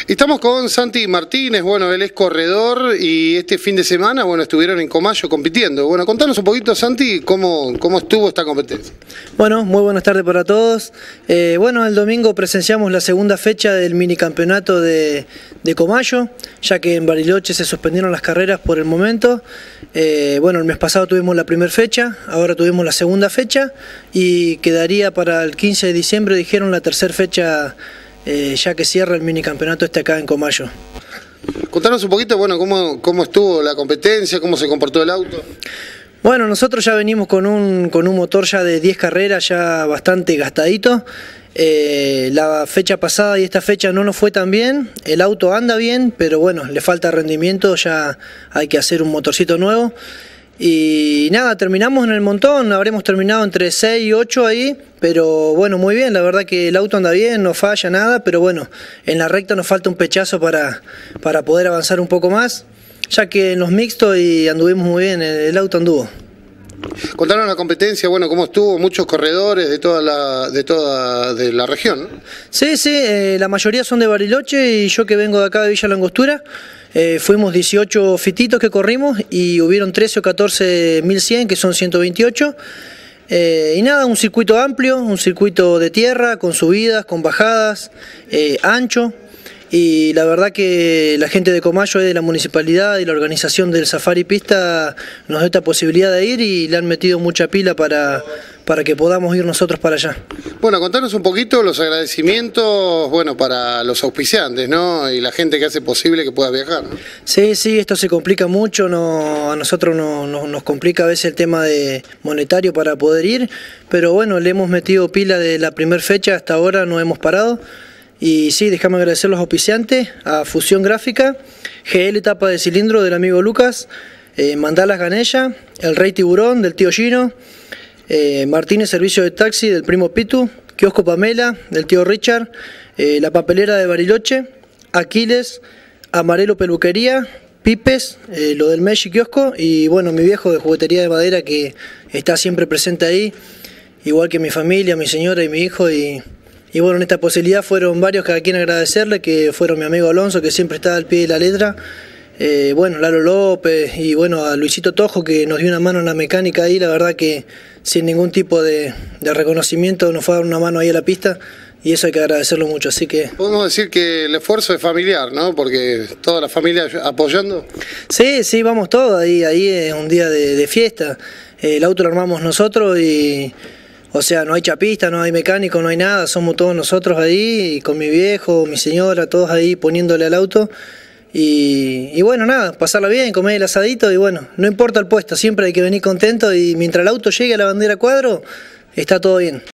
Estamos con Santi Martínez, bueno, él es corredor y este fin de semana, bueno, estuvieron en Comayo compitiendo. Bueno, contanos un poquito, Santi, cómo estuvo esta competencia. Bueno, muy buenas tardes para todos. Bueno, el domingo presenciamos la segunda fecha del minicampeonato de Comayo, ya que en Bariloche se suspendieron las carreras por el momento. Bueno, el mes pasado tuvimos la primera fecha, ahora tuvimos la segunda fecha y quedaría para el 15 de diciembre, dijeron, la tercera fecha, ya que cierra el minicampeonato acá en Comayo. Contanos un poquito, bueno, cómo estuvo la competencia, cómo se comportó el auto. Bueno, nosotros ya venimos con un motor ya de 10 carreras, ya bastante gastadito. La fecha pasada y esta fecha no nos fue tan bien, el auto anda bien, pero bueno, le falta rendimiento, ya hay que hacer un motorcito nuevo. Y nada, terminamos en el montón, habremos terminado entre 6 y 8 ahí, pero bueno, muy bien, la verdad que el auto anda bien, no falla nada, pero bueno, en la recta nos falta un pechazo para poder avanzar un poco más, ya que en los mixtos y anduvimos muy bien, el auto anduvo. Contaron la competencia, bueno, cómo estuvo, muchos corredores de toda la región, ¿no? Sí, la mayoría son de Bariloche y yo que vengo de acá de Villa La Angostura. Fuimos 18 fititos que corrimos y hubieron 13 o 14 1100, que son 128. Y nada, un circuito amplio, un circuito de tierra, con subidas, con bajadas, ancho. Y la verdad que la gente de Comayo, de la municipalidad y la organización del Safari Pista nos da esta posibilidad de ir y le han metido mucha pila para que podamos ir nosotros para allá. Bueno, contanos un poquito los agradecimientos, bueno, para los auspiciantes, ¿no? Y la gente que hace posible que pueda viajar, ¿no? Sí, esto se complica mucho, a nosotros nos complica a veces el tema de monetario para poder ir, pero bueno, le hemos metido pila de la primera fecha, hasta ahora no hemos parado. Y sí, déjame agradecer a los auspiciantes, a Fusión Gráfica, GL Tapa de Cilindro del amigo Lucas, Mandalas Ganella, El Rey Tiburón del tío Gino, Martínez Servicio de Taxi del primo Pitu, Kiosco Pamela del tío Richard, La Papelera de Bariloche, Aquiles, Amarelo Peluquería, Pipes, lo del Meshi Kiosco y bueno, mi viejo de juguetería de madera que está siempre presente ahí, igual que mi familia, mi señora y mi hijo. Y bueno, en esta posibilidad fueron varios que a quien agradecerle, que fueron mi amigo Alonso, que siempre está al pie de la letra, bueno, Lalo López y bueno, a Luisito Tojo, que nos dio una mano en la mecánica ahí, la verdad que sin ningún tipo de reconocimiento nos fue a dar una mano ahí a la pista y eso hay que agradecerlo mucho, así que... Podemos decir que el esfuerzo es familiar, ¿no? Porque toda la familia apoyando. Sí, vamos todos, ahí es un día de fiesta, el auto lo armamos nosotros y... O sea, no hay chapista, no hay mecánico, no hay nada, somos todos nosotros ahí, y con mi viejo, mi señora, todos ahí poniéndole al auto. Y bueno, nada, pasarla bien, comer el asadito y bueno, no importa el puesto, siempre hay que venir contento y mientras el auto llegue a la bandera cuadro, está todo bien.